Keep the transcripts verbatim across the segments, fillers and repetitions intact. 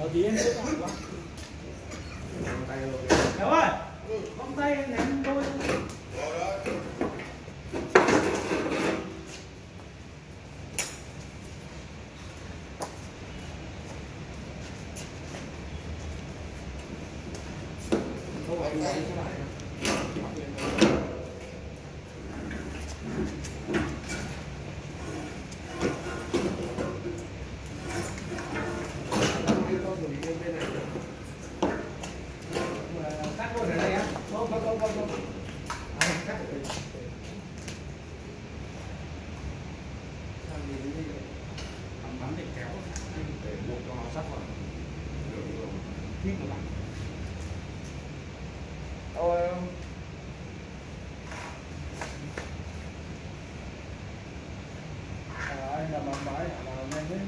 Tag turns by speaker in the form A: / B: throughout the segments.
A: Ở tí em sẽ quá. Kéo ơi, bóng tay ném đôi. Không anh nói cho lại. Cắt luôn ở đây á? Không, không, không, không, không. À, cắt ở đây. Sao gì đến đây rồi? Bắn bắn để kéo để buộc cho nó sắt vào. Được, khít một bạn. Ôi không? À, anh làm bắn bãi, làm nhanh đấy.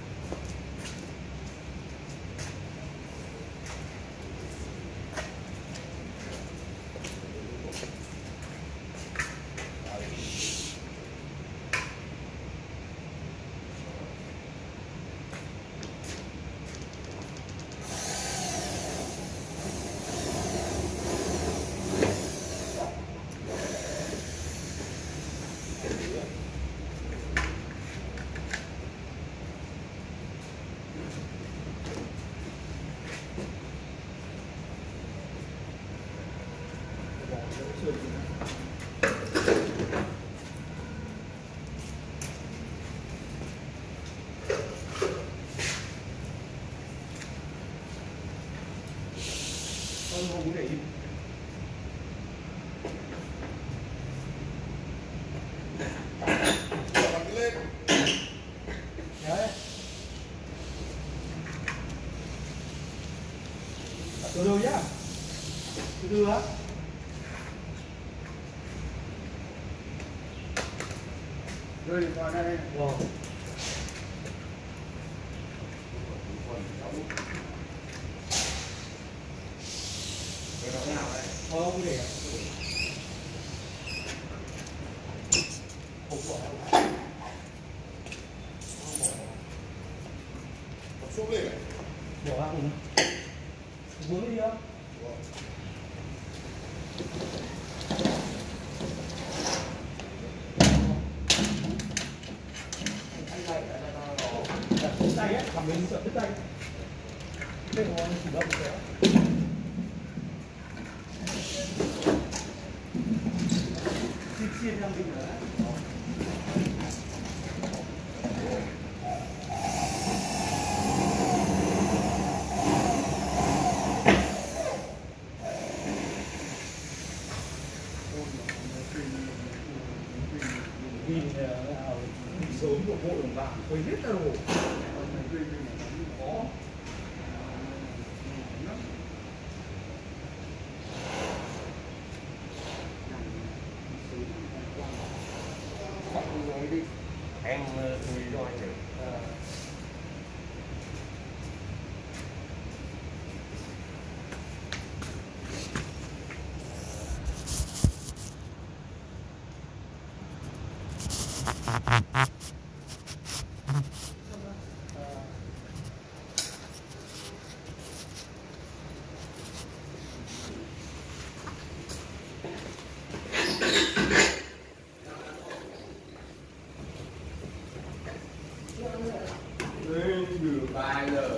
A: Con không để im. Lên. Đấy. Từ từ nhá. Từ từ á. Rồi vào đây. Wow. Không để không bỏ xuống lên bỏ ra cùng vướng đi không đứt tay ấy thằng mình sợ đứt tay đây là chủ động kéo xiên ra mình nữa nhìn sớm của bộ đồng bạc quên hết đâu có em tùy cho anh được ba giờ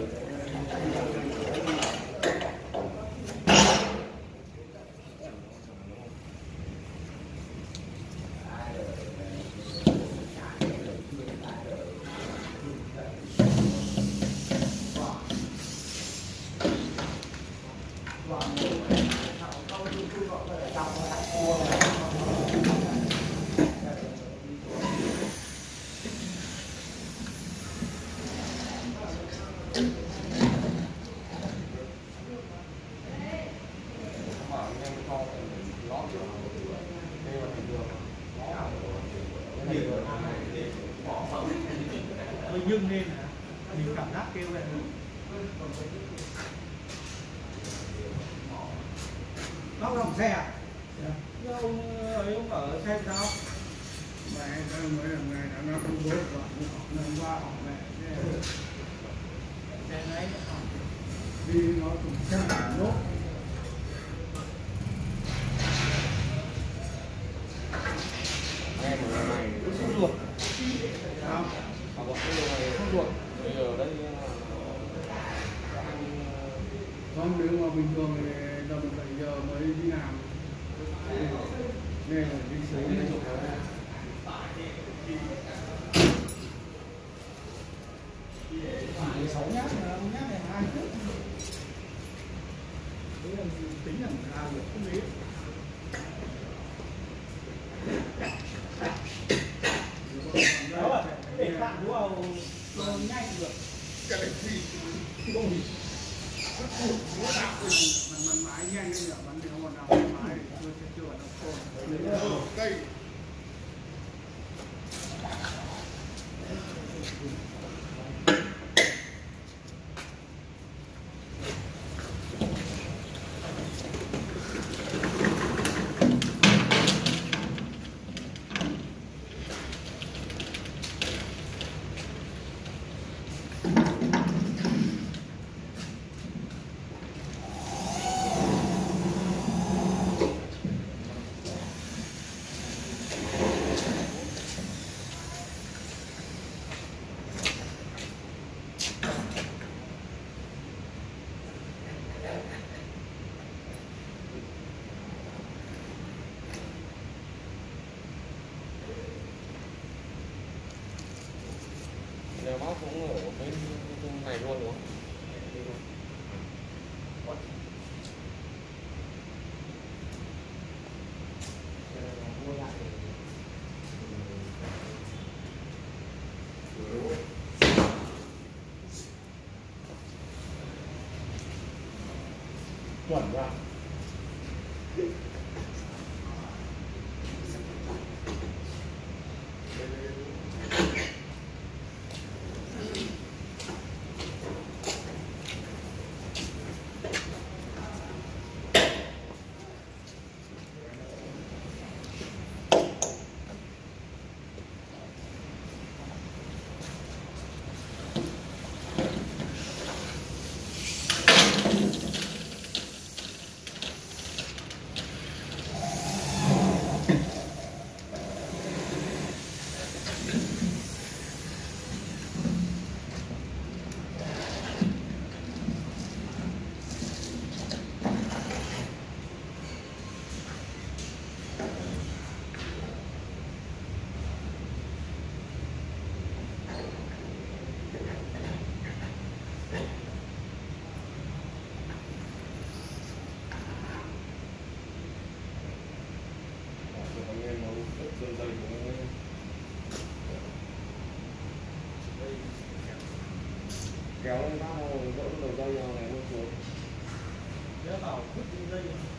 A: hơi nhưng lên hả? Mình cảm giác kêu lên nó lòng xe à? Nhưng ông ấy ông ở xe sao? Mẹ mới là ngày đã nó không bố quả, nó qua họ mẹ xe này
B: nó cũng chắc là nốt.
A: Em ở này không ruột.
B: Sao?
A: À, bọn cái này không ruột. Bây giờ đây
B: Không, nếu mà bình thường thì tầm bảy giờ mới đi làm. Đây là đi sớm này. mười sáu nhát, nhát này hai phút. Đấy là tính là hai được không biết.
C: Đó để bạn đúng không?
B: Nó nhanh được. Cái này thì không bị rất cụt, nó đạp mình mình mãi nhanh lên là bắn nếu mà nào mãi thì tôi sẽ chưa nó khôn. Cây.
A: Nếu bác cũng ở bên này luôn đúng không?
C: Chuẩn rồi.
A: Kéo lên bác rồi gỡ đầu dây này luôn xuống.
C: Nếu bảo vứt dây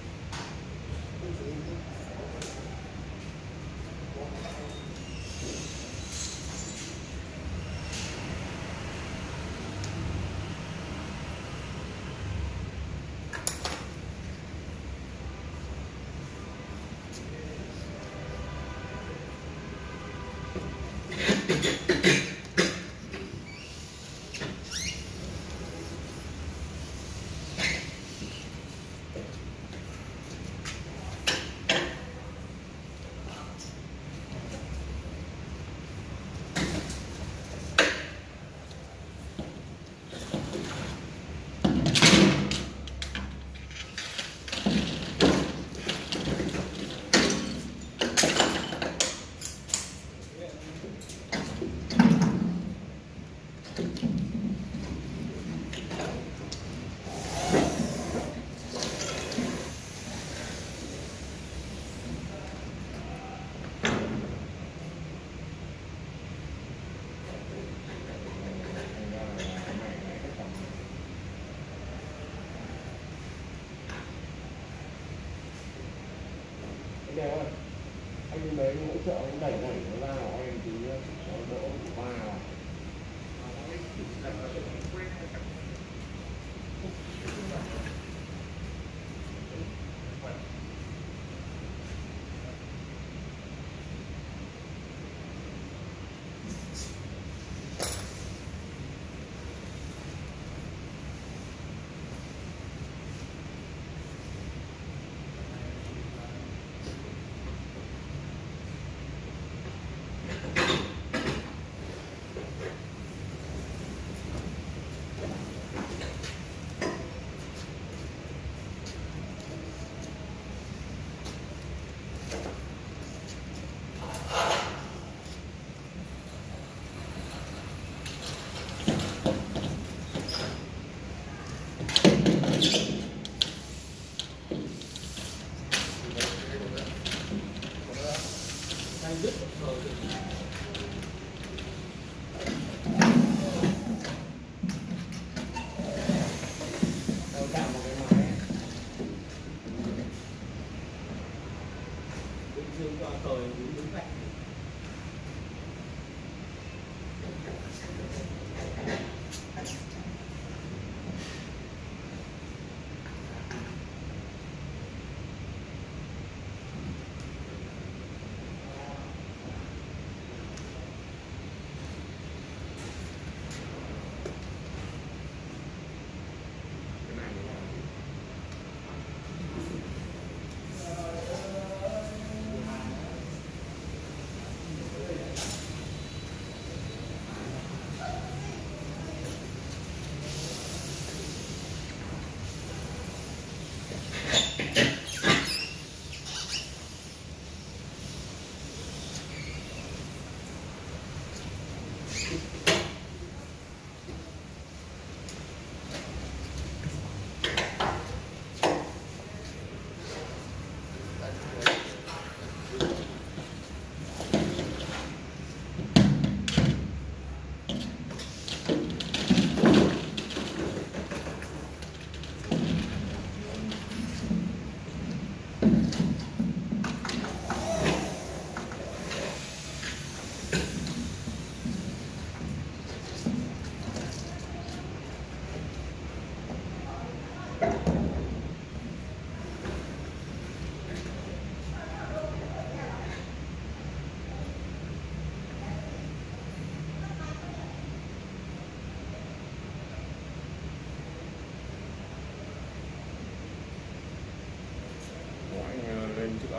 A: Anh ơi, anh đấy hỗ trợ anh đẩy đẩy nó ra của em tí nó đỡ của ba vào.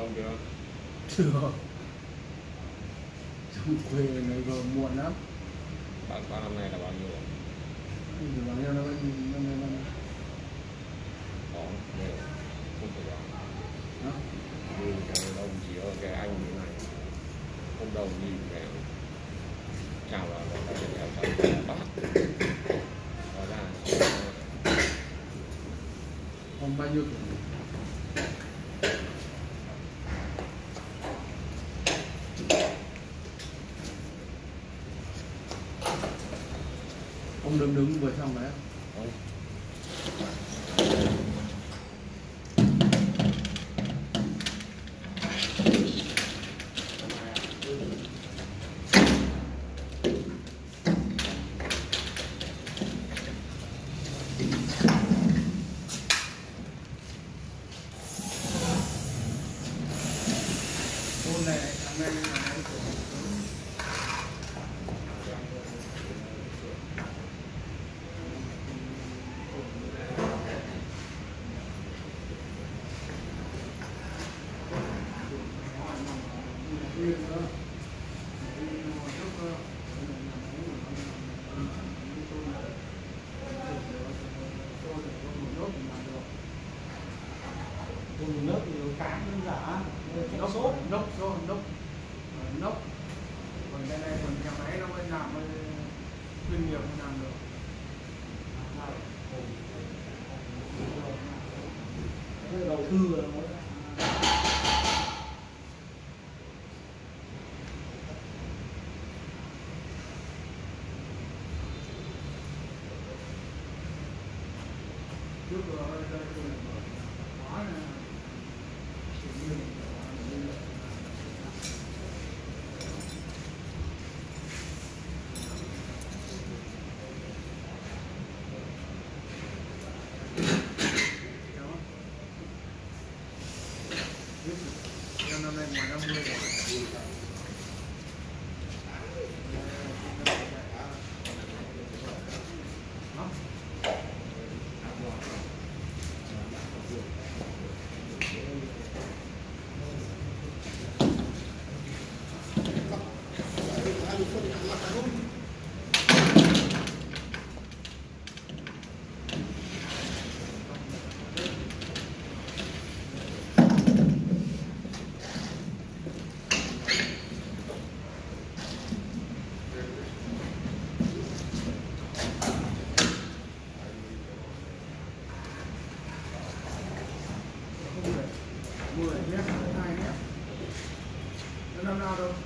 A: ông chưa?
B: Chưa. Trong quê này vừa muộn lắm.
A: Bạn qua năm nay là bao nhiêu rồi?
B: Thì bao nhiêu năm năm năm năm
A: Có nhiều, không phải rõ.
B: đó.
A: Như cái ông chỉ ở cái anh như này, không đầu nhìn cái chào là nó phải chào chào bác. Đó là
B: Ông bao nhiêu tuổi? Ông đứng đứng vừa trong đấy.
A: không.
B: Hôm này tháng này là mấy tuổi?
C: Dùng nước thì cán đơn giản,
B: Nốc
C: sốt.
B: nốc nốc nốc nốc còn cái này còn nhà máy nó mới làm mới chuyên nghiệp mới làm được.
C: Cái đầu tư rồi mới
B: Trước đó đây là hóa này chỉ như năm năm nay ngoài năm mươi rồi. Đó. mười mét, hai mét. Nó năm nào đâu.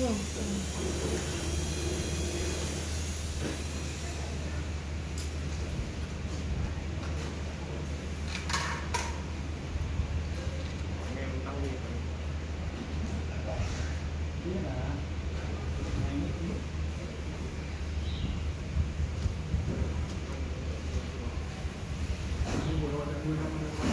D: rồi.
A: em tăng đi
C: biết là anh ấy biết
B: vừa rồi là mười năm rồi.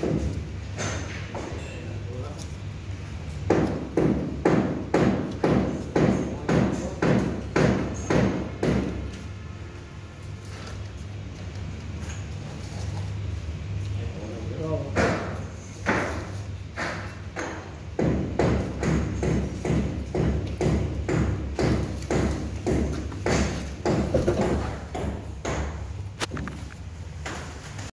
B: Thank you.